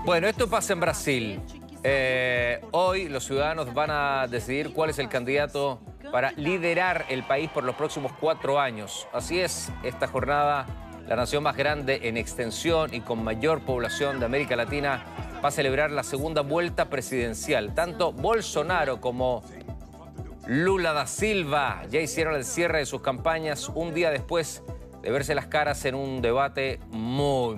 Bueno, esto pasa en Brasil. Hoy los ciudadanos van a decidir cuál es el candidato para liderar el país por los próximos 4 años. Así es, esta jornada, la nación más grande en extensión y con mayor población de América Latina, va a celebrar la segunda vuelta presidencial. Tanto Bolsonaro como Lula da Silva ya hicieron el cierre de sus campañas un día después de verse las caras en un debate muy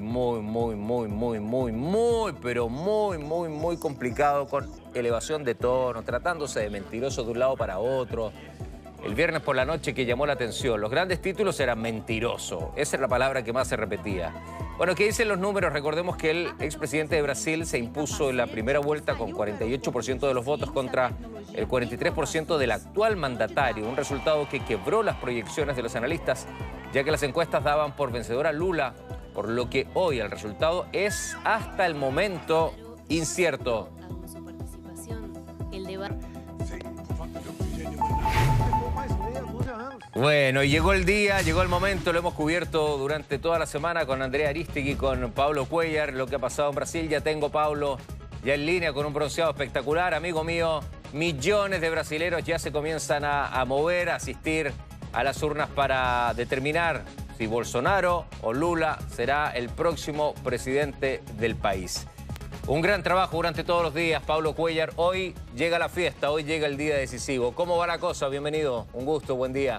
complicado, con elevación de tono, tratándose de mentirosos de un lado para otro. El viernes por la noche que llamó la atención, los grandes títulos eran mentiroso, esa es la palabra que más se repetía. Bueno, ¿qué dicen los números? Recordemos que el expresidente de Brasil se impuso en la primera vuelta con 48% de los votos contra el 43% del actual mandatario, un resultado que quebró las proyecciones de los analistas, ya que las encuestas daban por vencedor a Lula, por lo que hoy el resultado es hasta el momento incierto. Bueno, y llegó el día, llegó el momento, lo hemos cubierto durante toda la semana con Andrea Aristegui y con Paulo Cuéllar, lo que ha pasado en Brasil. Ya tengo Paulo ya en línea con un bronceado espectacular, amigo mío. Millones de brasileros ya se comienzan a mover, a asistir a las urnas para determinar si Bolsonaro o Lula será el próximo presidente del país. Un gran trabajo durante todos los días, Paulo Cuéllar. Hoy llega la fiesta, hoy llega el día decisivo. ¿Cómo va la cosa? Bienvenido, un gusto, buen día.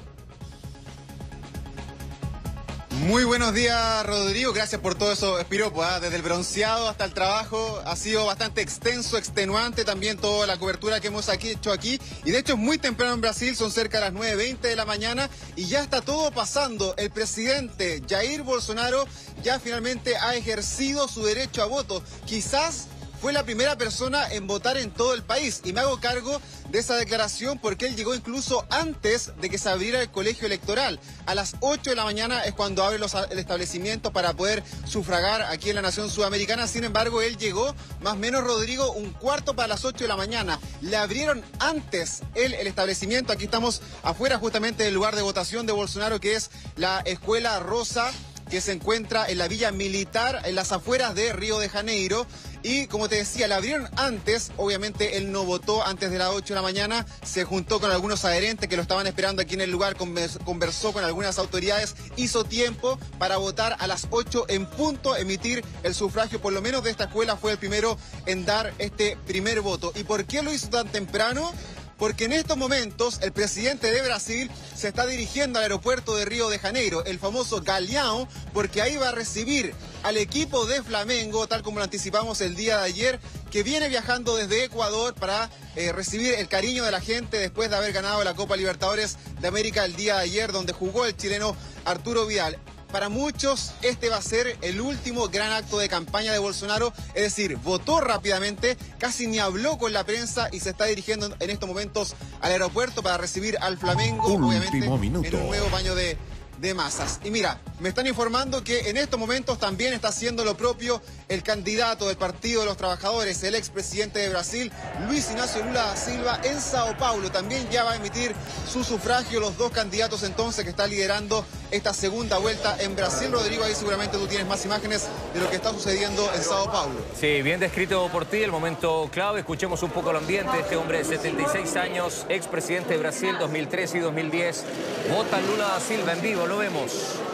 Muy buenos días, Rodrigo. Gracias por todo eso, piropo, desde el bronceado hasta el trabajo. Ha sido bastante extenso, extenuante también toda la cobertura que hemos hecho aquí. Y de hecho es muy temprano en Brasil, son cerca de las 9:20 de la mañana y ya está todo pasando. El presidente Jair Bolsonaro ya finalmente ha ejercido su derecho a voto. Quizás fue la primera persona en votar en todo el país, y me hago cargo de esa declaración porque él llegó incluso antes de que se abriera el colegio electoral. A las 8 de la mañana es cuando abre el establecimiento para poder sufragar aquí en la nación sudamericana. Sin embargo, él llegó más o menos, Rodrigo, un cuarto para las 8 de la mañana. Le abrieron antes el establecimiento. Aquí estamos afuera justamente del lugar de votación de Bolsonaro, que es la Escuela Rosa, que se encuentra en la Villa Militar, en las afueras de Río de Janeiro. Y como te decía, la abrieron antes. Obviamente él no votó antes de las 8 de la mañana. Se juntó con algunos adherentes que lo estaban esperando aquí en el lugar, conversó con algunas autoridades, hizo tiempo para votar a las 8 en punto, emitir el sufragio. Por lo menos de esta escuela fue el primero en dar este primer voto. ¿Y por qué lo hizo tan temprano? Porque en estos momentos el presidente de Brasil se está dirigiendo al aeropuerto de Río de Janeiro, el famoso Galeão, porque ahí va a recibir al equipo de Flamengo, tal como lo anticipamos el día de ayer, que viene viajando desde Ecuador para recibir el cariño de la gente después de haber ganado la Copa Libertadores de América el día de ayer, donde jugó el chileno Arturo Vidal. Para muchos este va a ser el último gran acto de campaña de Bolsonaro, es decir, votó rápidamente, casi ni habló con la prensa y se está dirigiendo en estos momentos al aeropuerto para recibir al Flamengo, obviamente en un nuevo baño de masas. Y mira, me están informando que en estos momentos también está haciendo lo propio el candidato del Partido de los Trabajadores, el expresidente de Brasil, Luis Inácio Lula da Silva, en Sao Paulo. También ya va a emitir su sufragio, los dos candidatos entonces que está liderando esta segunda vuelta en Brasil. Rodrigo, ahí seguramente tú tienes más imágenes de lo que está sucediendo en Sao Paulo. Sí, bien descrito por ti, el momento clave. Escuchemos un poco el ambiente de este hombre de 76 años, expresidente de Brasil, 2013 y 2010. Vota Lula da Silva en vivo, lo vemos.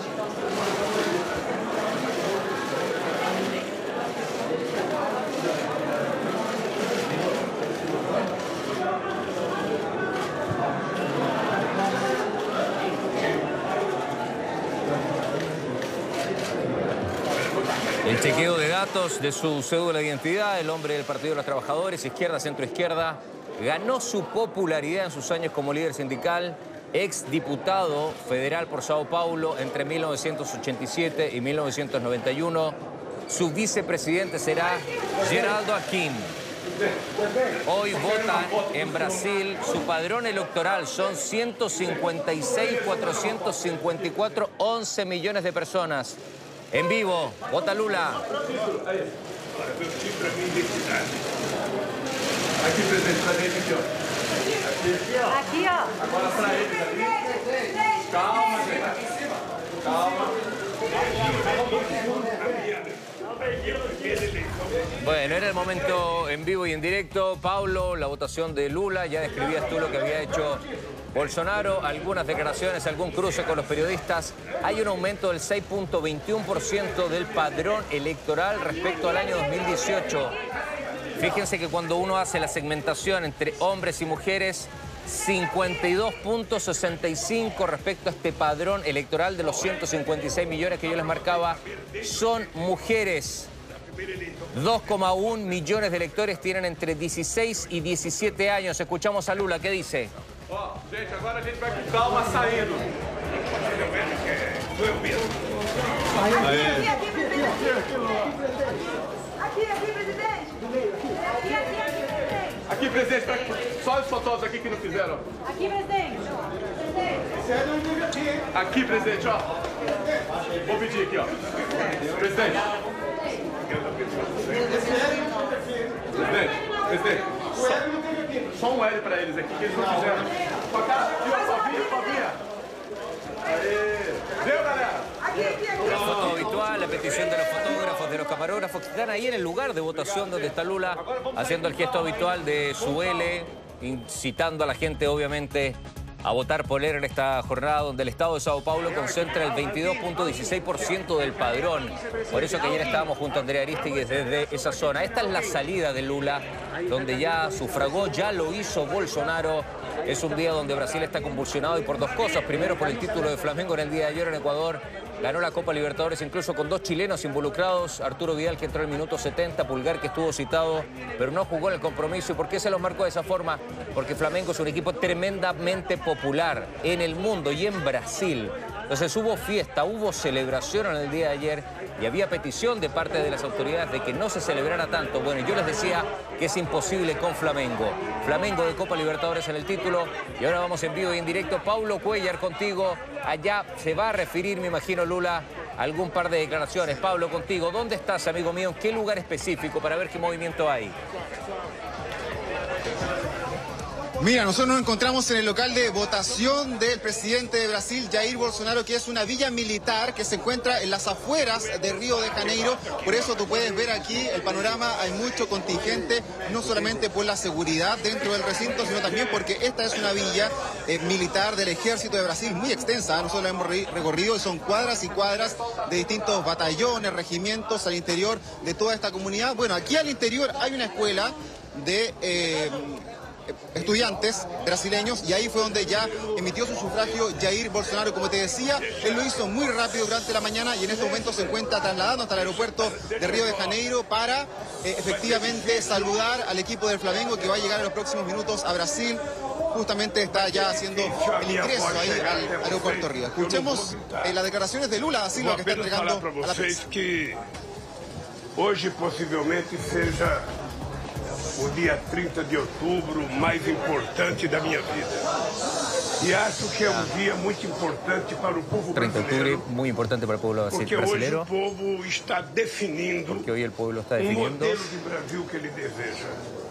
El chequeo de datos de su cédula de identidad, el hombre del Partido de los Trabajadores, izquierda, centro-izquierda, ganó su popularidad en sus años como líder sindical, exdiputado federal por Sao Paulo entre 1987 y 1991. Su vicepresidente será Geraldo Alckmin. Hoy votan en Brasil, su padrón electoral son 156.454, 11 millones de personas. En vivo, vota Lula. Aqui, presidente, pra dentro aqui, ó. Aqui, ó. Agora pra eles ali. Calma, gente. Aqui em cima. Calma. Bueno, era el momento en vivo y en directo. Pablo, la votación de Lula, ya describías tú lo que había hecho Bolsonaro, algunas declaraciones, algún cruce con los periodistas. Hay un aumento del 6.21% del padrón electoral respecto al año 2018. Fíjense que cuando uno hace la segmentación entre hombres y mujeres, 52.65 respecto a este padrón electoral de los 156 millones que yo les marcaba, son mujeres. 2,1 millones de electores tienen entre 16 y 17 años. Escuchamos a Lula, ¿qué dice? Ó, gente, agora a gente vai com calma saindo. Aqui, presidente, só os fotógrafos aqui que não fizeram. Aqui, presidente. Aqui, presidente, ó. Vou pedir aqui, ó. Presidente. Presidente. Só um L pra eles aqui, que eles não fizeram. Com a cara aqui, ó, Fabinha. Aê. Deu, galera? La foto habitual, la petición de los fotógrafos, de los camarógrafos que están ahí en el lugar de votación donde está Lula, haciendo el gesto habitual de su L, incitando a la gente, obviamente, a votar por él en esta jornada donde el Estado de Sao Paulo concentra el 22.16% del padrón. Por eso que ayer estábamos junto a Andrea Aristegui desde esa zona. Esta es la salida de Lula, donde ya sufragó, ya lo hizo Bolsonaro. Es un día donde Brasil está convulsionado y por dos cosas. Primero, por el título de Flamengo en el día de ayer en Ecuador. Ganó la Copa Libertadores incluso con dos chilenos involucrados. Arturo Vidal, que entró en el minuto 70, Pulgar, que estuvo citado, pero no jugó en el compromiso. ¿Y por qué se los marcó de esa forma? Porque Flamengo es un equipo tremendamente popular en el mundo y en Brasil. Entonces hubo fiesta, hubo celebración en el día de ayer y había petición de parte de las autoridades de que no se celebrara tanto. Bueno, yo les decía que es imposible con Flamengo. Flamengo de Copa Libertadores en el título. Y ahora vamos en vivo y en directo. Paulo Cuéllar contigo. Allá se va a referir, me imagino, Lula, a algún par de declaraciones. Pablo, contigo. ¿Dónde estás, amigo mío? ¿En qué lugar específico para ver qué movimiento hay? Mira, nosotros nos encontramos en el local de votación del presidente de Brasil, Jair Bolsonaro, que es una villa militar que se encuentra en las afueras de Río de Janeiro. Por eso tú puedes ver aquí el panorama, hay mucho contingente, no solamente por la seguridad dentro del recinto, sino también porque esta es una villa militar del ejército de Brasil muy extensa. Nosotros la hemos recorrido y son cuadras y cuadras de distintos batallones, regimientos al interior de toda esta comunidad. Bueno, aquí al interior hay una escuela de estudiantes brasileños y ahí fue donde ya emitió su sufragio Jair Bolsonaro. Como te decía, él lo hizo muy rápido durante la mañana y en este momento se encuentra trasladando hasta el aeropuerto de Río de Janeiro para efectivamente saludar al equipo del Flamengo que va a llegar en los próximos minutos a Brasil. Justamente está ya haciendo el ingreso ahí al aeropuerto de Río. Escuchemos las declaraciones de Lula da Silva que está entregando a la prensa. Que hoje possivelmente seja o dia 30 de outubro mais importante da minha vida. E acho que é dia muito importante para o povo 30 de octubre, muy importante para el pueblo porque brasileño. Hoje o povo está definindo porque hoy el pueblo está definiendo modelo de Brasil que ele deseja.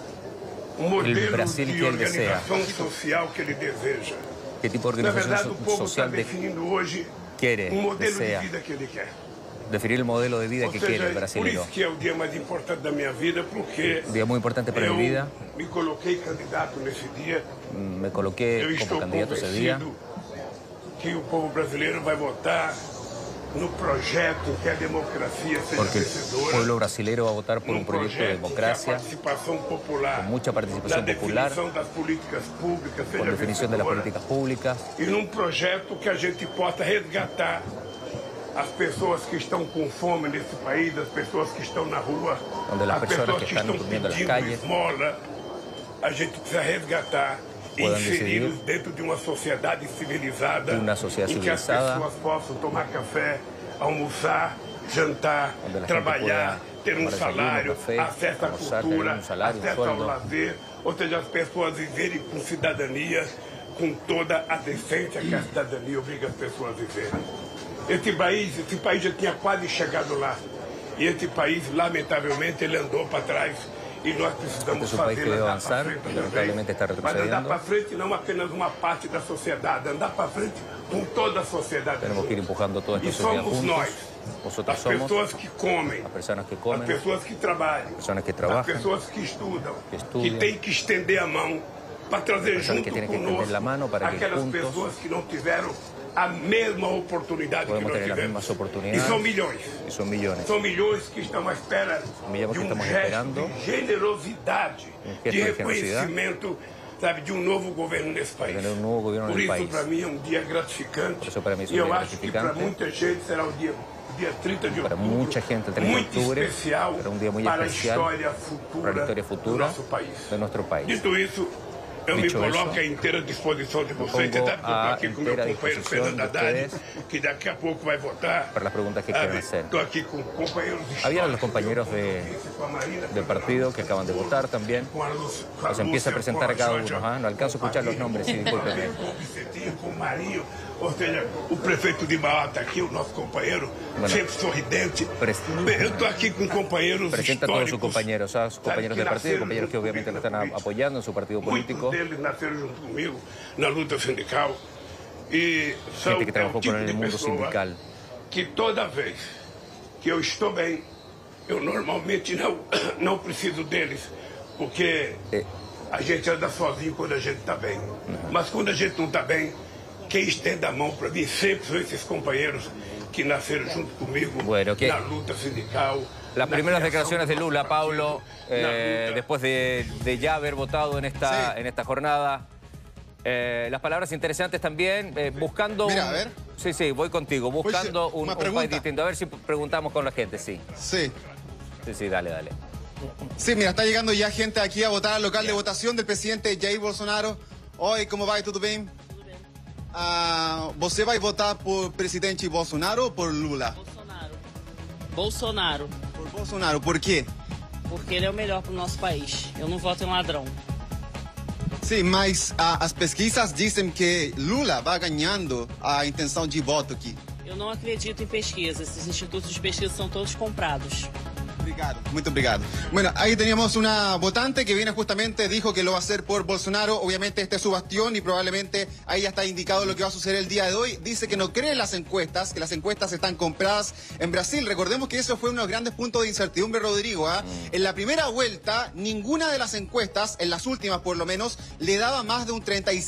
Modelo Brasil de que él desea. organização social que ele deseja. ¿Qué tipo de Na verdade, organización o povo está social definindo hoje quiere, modelo desea? de vida que ele quer. Definir el modelo de vida Ou que seja, quiere el por brasileño. isso que é o dia mais importante da minha vida, porque Un día muy importante para mi vida. me coloquei candidato nesse dia. Me coloqué Eu como estou candidato ese día. convencido que o povo brasileiro vai votar no projeto que a democracia seja Porque el vencedora. pueblo brasileño va a votar por un proyecto de democracia, con mucha participación popular, das políticas públicas con definición de las políticas públicas. E num projeto que a gente possa resgatar as pessoas que estão com fome nesse país, as pessoas que estão na rua, Onde las as personas pessoas que que están estão durmiendo en las pedindo calles esmola. A gente precisa resgatar e puedan inseri-los decidir dentro de uma sociedade civilizada, una sociedad em que as civilizada, pessoas possam tomar café, almoçar, jantar, Onde la gente trabalhar, pueda ter um tomar desayuno, salário, café, acesso à almoçar, cultura, tener un salario, un acesso ao sueldo. lazer, ou seja, as pessoas viverem com cidadania, com toda a decência que a cidadania obriga as pessoas a viverem. Esse país já tinha quase chegado lá. E esse país, lamentavelmente, ele andou para trás. E nós precisamos Este es un país fazer que debe andar avanzar, para frente pero lamentablemente está também. Mas andar retrocediendo. para frente não apenas uma parte da sociedade, andar para frente com toda a sociedade. Tenemos que ir empujando toda esta E sociedad somos juntos. nós Nosotros as somos pessoas que comem, las personas que as comen, pessoas que trabalham, personas que as trabajan, pessoas que estudam, que que estudiam, têm que estender a mão para trazer personas junto que tienen que extender conosco la mano para que aquelas juntos pessoas que não tiveram a mesma oportunidade que podemos nós tener las tivemos. mismas E oportunidades. são milhões. Y son millones. São milhões que estão à espera Millones de que estamos gesto esperando. de generosidade, gesto de de reconhecimento, sabe, de novo governo nesse país. tener un nuevo gobierno Por en el isso, país. para mim, é dia gratificante. Por eso para mí es un E eu día acho que para gratificante. muita gente será o dia 30 de Para outubro. mucha gente el 30 de muito octubre especial será un día muy para especial a história futura, para la historia do futura nosso país. de nuestro país. Dito isso, eu me Dicho coloco eso, à inteira disposição de vocês. Você pongo sabe que eu estou à aqui com o meu inteira companheiro disposição Fernando de Haddad, ustedes que daqui a pouco vai votar. Para las preguntas que quieran hacer. Estou aqui com companheiros Había los compañeros del partido que acaban de votar también. Los empieza a presentar a cada uno. ¿Ah? No alcanzo a escuchar los nombres, sí, discúlpenme. Com o Marinho, ou seja, o prefeito de Mauá está aqui, o nosso companheiro, sempre sorridente. Eu estou aqui com companheiros Presenta a todos sus históricos. compañeros, a sus compañeros del partido, compañeros que obviamente lo están apoyando en su partido político. Muitos deles nasceram junto comigo na luta sindical. E são Gente que trabajó tipo con el de mundo pessoa sindical. que toda vez que eu estou bem, eu normalmente não preciso deles, porque a gente anda sozinho quando a gente está bem. Mas quando a gente não está bem, quem estende a mão para mim sempre são esses companheiros que nasceram junto comigo na luta sindical. Las primeras declaraciones de Lula, Pablo, después de ya haber votado en esta jornada. Las palabras interesantes también, buscando... Mira, a ver. Sí, sí, voy contigo, buscando un país distinto. A ver si preguntamos con la gente, sí. Sí. Sí, sí, dale, dale. Sí, mira, está llegando ya gente aquí a votar al local de votación del presidente Jair Bolsonaro. Oi, como vai? Tudo bem? Você vai votar por presidente Bolsonaro ou por Lula? Bolsonaro. Por Bolsonaro, por quê? Porque ele é o melhor para o nosso país. Eu não voto em ladrão. Sim, mas as pesquisas dizem que Lula vai ganhando a intenção de voto aqui. Eu não acredito em pesquisa. Esses institutos de pesquisa são todos comprados. Obrigado, muy obrigado. Bueno, ahí teníamos una votante que viene justamente, dijo que lo va a hacer por Bolsonaro. Obviamente este es su bastión y probablemente ahí ya está indicado lo que va a suceder el día de hoy. Dice que no cree en las encuestas, que las encuestas están compradas en Brasil. Recordemos que eso fue uno de los grandes puntos de incertidumbre, Rodrigo. En la primera vuelta, ninguna de las encuestas, en las últimas por lo menos, le daba más de un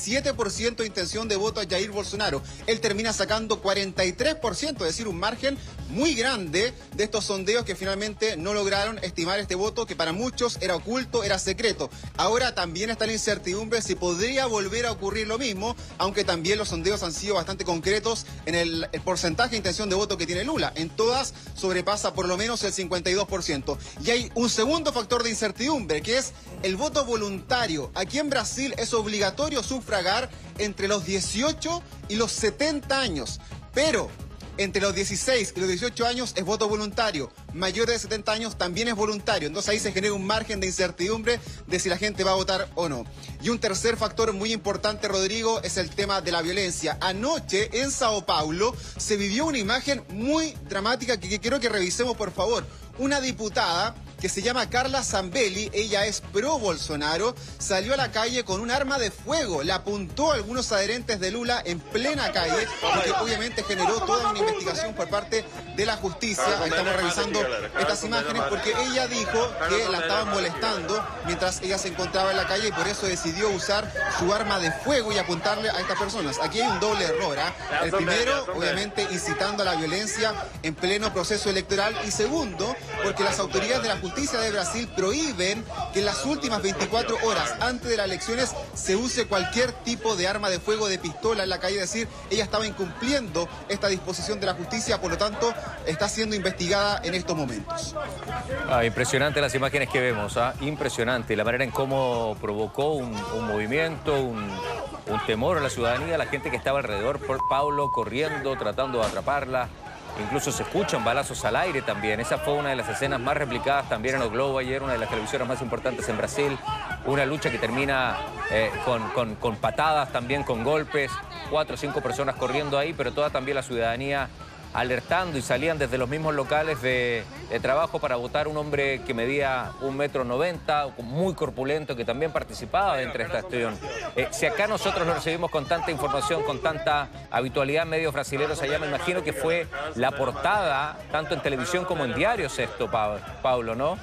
37% de intención de voto a Jair Bolsonaro. Él termina sacando 43%, es decir, un margen muy grande de estos sondeos que finalmente no lograron estimar este voto que para muchos era oculto, era secreto. Ahora también está la incertidumbre si podría volver a ocurrir lo mismo, aunque también los sondeos han sido bastante concretos en el porcentaje de intención de voto que tiene Lula. En todas sobrepasa por lo menos el 52%. Y hay un segundo factor de incertidumbre, que es el voto voluntario. Aquí en Brasil es obligatorio sufragar entre los 18 y los 70 años, pero entre los 16 y los 18 años es voto voluntario. Mayor de 70 años también es voluntario. Entonces ahí se genera un margen de incertidumbre de si la gente va a votar o no. Y un tercer factor muy importante, Rodrigo, es el tema de la violencia. Anoche en Sao Paulo se vivió una imagen muy dramática que quiero que revisemos, por favor. Una diputada que se llama Carla Zambelli, ella es pro Bolsonaro, salió a la calle con un arma de fuego, le apuntó a algunos adherentes de Lula en plena calle, lo que obviamente generó toda una investigación por parte de la justicia. Ahí estamos revisando estas imágenes porque ella dijo que la estaban molestando mientras ella se encontraba en la calle y por eso decidió usar su arma de fuego y apuntarle a estas personas. Aquí hay un doble error. El primero, obviamente, incitando a la violencia en pleno proceso electoral, y segundo, porque las autoridades de la justicia de Brasil prohíben que en las últimas 24 horas antes de las elecciones se use cualquier tipo de arma de fuego, de pistola en la calle. Es decir, ella estaba incumpliendo esta disposición de la justicia, por lo tanto está siendo investigada en estos momentos. Impresionante las imágenes que vemos, impresionante la manera en cómo provocó un movimiento, un temor a la ciudadanía, la gente que estaba alrededor, por Paulo corriendo, tratando de atraparla. Incluso se escuchan balazos al aire también. Esa fue una de las escenas más replicadas también en O Globo ayer, una de las televisoras más importantes en Brasil. Una lucha que termina con patadas, también con golpes. 4 o 5 personas corriendo ahí, pero toda también la ciudadanía alertando y salían desde los mismos locales de trabajo para votar un hombre que medía 1,90 m, muy corpulento, que también participaba dentro de esta acción. Si acá nosotros lo recibimos con tanta información, con tanta habitualidad en medios brasileños allá, me imagino que fue la portada, tanto en televisión como en diarios esto, Pablo, ¿no?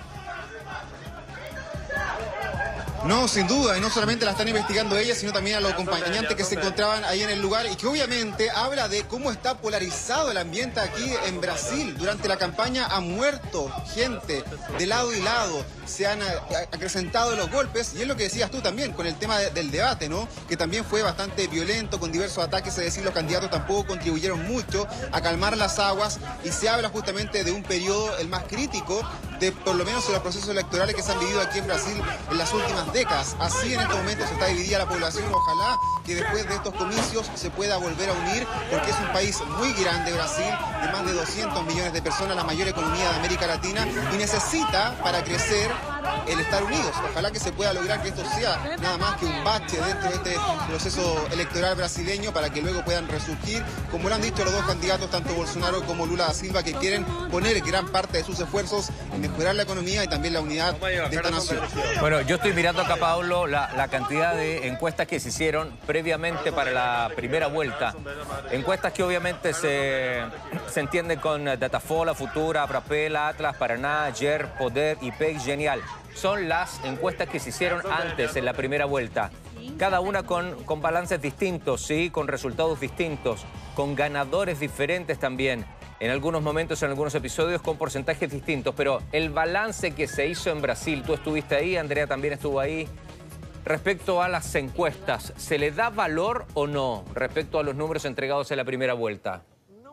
No, sin duda, y no solamente la están investigando ella, sino también a los acompañantes que se encontraban ahí en el lugar y que obviamente habla de cómo está polarizado el ambiente aquí en Brasil. Durante la campaña ha muerto gente de lado y lado, se han acrecentado los golpes y es lo que decías tú también con el tema del debate, ¿no? Que también fue bastante violento, con diversos ataques, es decir, los candidatos tampoco contribuyeron mucho a calmar las aguas y se habla justamente de un periodo el más crítico de por lo menos en los procesos electorales que se han vivido aquí en Brasil en las últimas décadas. Así en estos momentos está dividida la población. Ojalá que después de estos comicios se pueda volver a unir, porque es un país muy grande, Brasil, de más de 200 millones de personas, la mayor economía de América Latina, y necesita para crecer el estar unidos. Ojalá que se pueda lograr que esto sea nada más que un bache dentro de este proceso electoral brasileño para que luego puedan resurgir, como lo han dicho los dos candidatos, tanto Bolsonaro como Lula da Silva, que quieren poner gran parte de sus esfuerzos en mejorar la economía y también la unidad de esta nación. Bueno, yo estoy mirando acá, Pablo, la cantidad de encuestas que se hicieron previamente para la primera vuelta. Encuestas que obviamente se entienden con Datafolha, Futura, Abrapela, Atlas, Paraná, GER, Poder, IPEC, Genial. Son las encuestas que se hicieron antes, en la primera vuelta. Cada una con balances distintos, ¿sí? Con resultados distintos, con ganadores diferentes también. En algunos momentos, en algunos episodios, con porcentajes distintos. Pero el balance que se hizo en Brasil, tú estuviste ahí, Andrea también estuvo ahí. Respecto a las encuestas, ¿se le da valor o no respecto a los números entregados en la primera vuelta?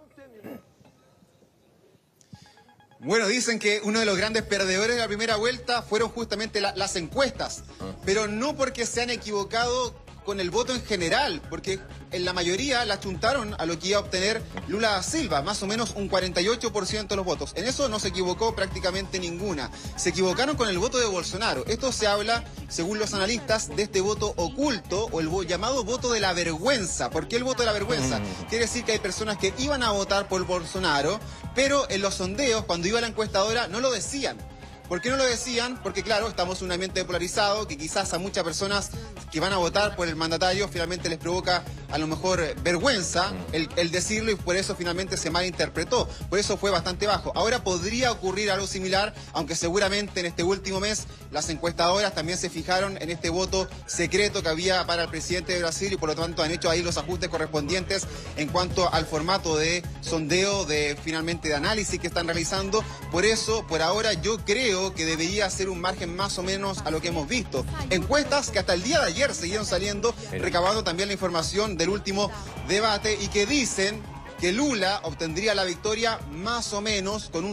Bueno, dicen que uno de los grandes perdedores de la primera vuelta fueron justamente las encuestas, pero no porque se han equivocado con el voto en general, porque en la mayoría la achuntaron a lo que iba a obtener Lula da Silva, más o menos un 48% de los votos. En eso no se equivocó prácticamente ninguna. Se equivocaron con el voto de Bolsonaro. Esto se habla, según los analistas, de este voto oculto o el llamado voto de la vergüenza. ¿Por qué el voto de la vergüenza? Quiere decir que hay personas que iban a votar por Bolsonaro, pero en los sondeos, cuando iba la encuestadora, no lo decían. ¿Por qué no lo decían? Porque claro, estamos en un ambiente polarizado que quizás a muchas personas que van a votar por el mandatario finalmente les provoca a lo mejor vergüenza el decirlo y por eso finalmente se malinterpretó. Por eso fue bastante bajo. Ahora podría ocurrir algo similar, aunque seguramente en este último mes las encuestadoras también se fijaron en este voto secreto que había para el presidente de Brasil y por lo tanto han hecho ahí los ajustes correspondientes en cuanto al formato de sondeo, finalmente de análisis que están realizando. Por eso, por ahora, yo creo que debería ser un margen más o menos a lo que hemos visto. Encuestas que hasta el día de ayer siguieron saliendo, recabando también la información del último debate y que dicen que Lula obtendría la victoria más o menos con un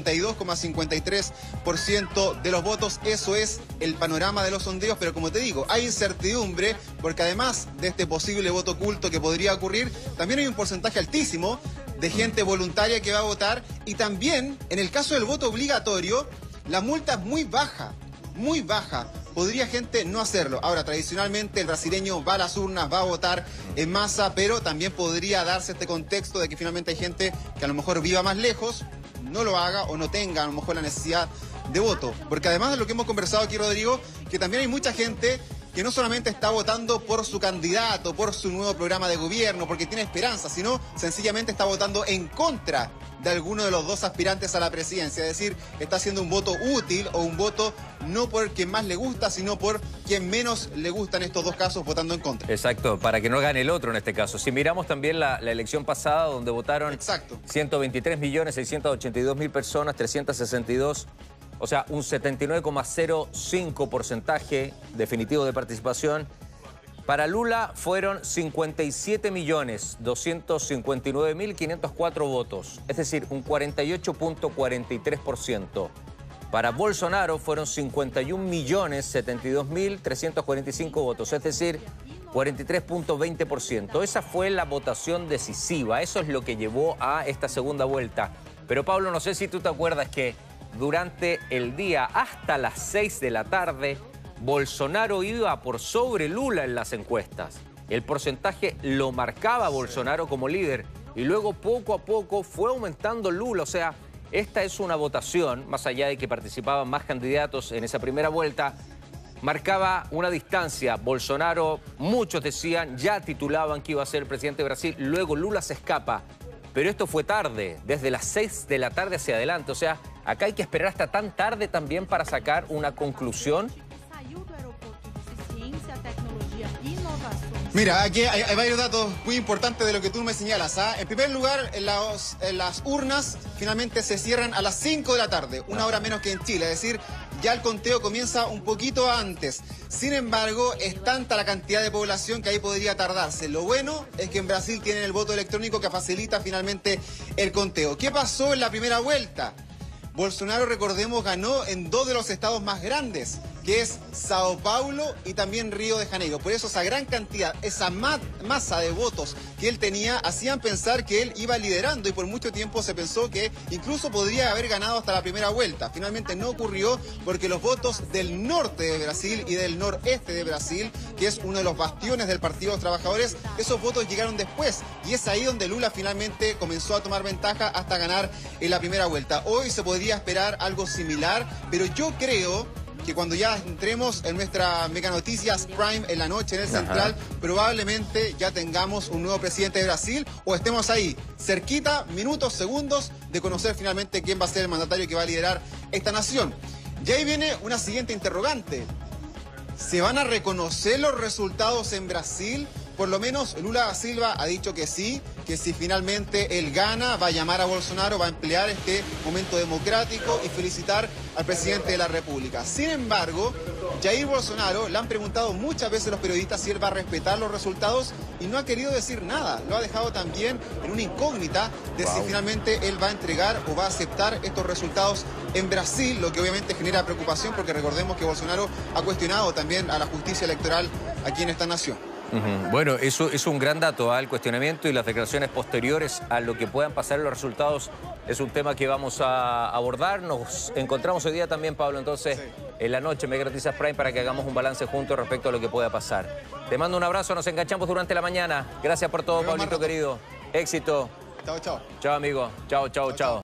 52,53% de los votos. Eso es el panorama de los sondeos, pero como te digo, hay incertidumbre porque además de este posible voto oculto que podría ocurrir, también hay un porcentaje altísimo de gente voluntaria que va a votar y también, en el caso del voto obligatorio, la multa es muy baja, muy baja. Podría gente no hacerlo. Ahora, tradicionalmente el brasileño va a las urnas, va a votar en masa, pero también podría darse este contexto de que finalmente hay gente que a lo mejor viva más lejos, no lo haga o no tenga a lo mejor la necesidad de voto. Porque además de lo que hemos conversado aquí, Rodrigo, que también hay mucha gente que no solamente está votando por su candidato, por su nuevo programa de gobierno, porque tiene esperanza, sino sencillamente está votando en contra de alguno de los dos aspirantes a la presidencia. Es decir, está haciendo un voto útil o un voto no por quien más le gusta, sino por quien menos le gusta en estos dos casos, votando en contra. Exacto, para que no gane el otro en este caso. Si miramos también la elección pasada, donde votaron 123.682.000 personas, 362... O sea, un 79,05% definitivo de participación. Para Lula fueron 57.259.504 votos, es decir, un 48,43%. Para Bolsonaro fueron 51.072.345 votos, es decir, 43,20%. Esa fue la votación decisiva, eso es lo que llevó a esta segunda vuelta. Pero Pablo, no sé si tú te acuerdas que durante el día hasta las 6 de la tarde, Bolsonaro iba por sobre Lula en las encuestas. El porcentaje lo marcaba Bolsonaro como líder y luego poco a poco fue aumentando Lula. O sea, esta es una votación, más allá de que participaban más candidatos en esa primera vuelta, marcaba una distancia. Bolsonaro, muchos decían, ya titulaban que iba a ser el presidente de Brasil. Luego Lula se escapa. Pero esto fue tarde, desde las 6 de la tarde hacia adelante. O sea, acá hay que esperar hasta tan tarde también para sacar una conclusión. Mira, aquí hay varios datos muy importantes de lo que tú me señalas. En primer lugar, las urnas finalmente se cierran a las 5 de la tarde, una hora menos que en Chile. Es decir, ya el conteo comienza un poquito antes. Sin embargo, es tanta la cantidad de población que ahí podría tardarse. Lo bueno es que en Brasil tienen el voto electrónico que facilita finalmente el conteo. ¿Qué pasó en la primera vuelta? Bolsonaro, recordemos, ganó en 2 de los estados más grandes, que es Sao Paulo y también Río de Janeiro. Por eso esa gran cantidad, esa masa de votos que él tenía, hacían pensar que él iba liderando, y por mucho tiempo se pensó que incluso podría haber ganado hasta la primera vuelta. Finalmente no ocurrió, porque los votos del norte de Brasil y del noreste de Brasil, que es uno de los bastiones del Partido de los Trabajadores, esos votos llegaron después, y es ahí donde Lula finalmente comenzó a tomar ventaja hasta ganar en la primera vuelta. Hoy se podría esperar algo similar, pero yo creo que cuando ya entremos en nuestra Mega Noticias Prime en la noche en el Central, probablemente ya tengamos un nuevo presidente de Brasil, o estemos ahí, cerquita, minutos, segundos, de conocer finalmente quién va a ser el mandatario que va a liderar esta nación. Y ahí viene una siguiente interrogante. ¿Se van a reconocer los resultados en Brasil? Por lo menos Lula da Silva ha dicho que sí, que si finalmente él gana, va a llamar a Bolsonaro, va a emplear este momento democrático y felicitar al presidente de la República. Sin embargo, Jair Bolsonaro, le han preguntado muchas veces los periodistas si él va a respetar los resultados, y no ha querido decir nada. Lo ha dejado también en una incógnita de si finalmente él va a entregar o va a aceptar estos resultados en Brasil, lo que obviamente genera preocupación, porque recordemos que Bolsonaro ha cuestionado también a la justicia electoral aquí en esta nación. Bueno, eso es un gran dato, el cuestionamiento y las declaraciones posteriores a lo que puedan pasar en los resultados es un tema que vamos a abordar. Nos encontramos hoy día también, Pablo, entonces, en la noche, Mega Noticias Prime, para que hagamos un balance juntos respecto a lo que pueda pasar. Te mando un abrazo, nos enganchamos durante la mañana. Gracias por todo, Pablito querido. Éxito. Chao, chao. Chao, amigo. Chao, chao, chao.